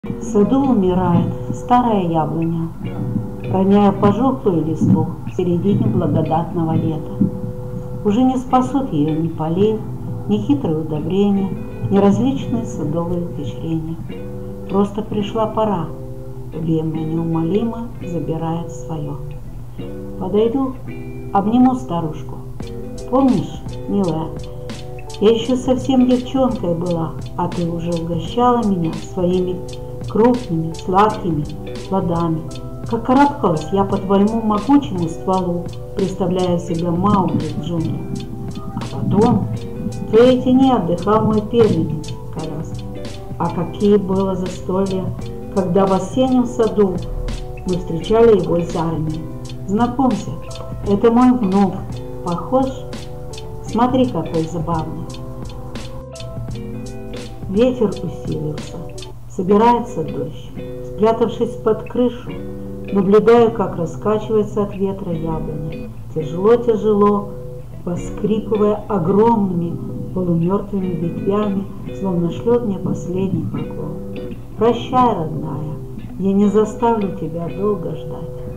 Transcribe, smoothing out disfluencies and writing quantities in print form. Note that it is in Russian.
В саду умирает старая яблоня, роняя пожухлую листву в середине благодатного лета. Уже не спасут ее ни полив, ни хитрые удобрения, ни различные садовые ухищрения. Просто пришла пора, время неумолимо забирает свое. Подойду, обниму старушку. Помнишь, милая, я еще совсем девчонкой была, а ты уже угощала меня своими крупными, сладкими плодами. Как карабкалась я по твоему могучему стволу, представляя себя Маугли в джунглях. А потом в твоей тени отдыхал мой первенец коляски. А какие было застолья, когда в осеннем саду мы встречали его из армии. Знакомься, это мой внук. Похож? Смотри, какой забавный. Ветер усилился. Собирается дождь. Спрятавшись под крышу, наблюдаю, как раскачивается от ветра яблоня, тяжело-тяжело, поскрипывая огромными полумертвыми ветвями, словно шлет мне последний поклон. Прощай, родная, я не заставлю тебя долго ждать.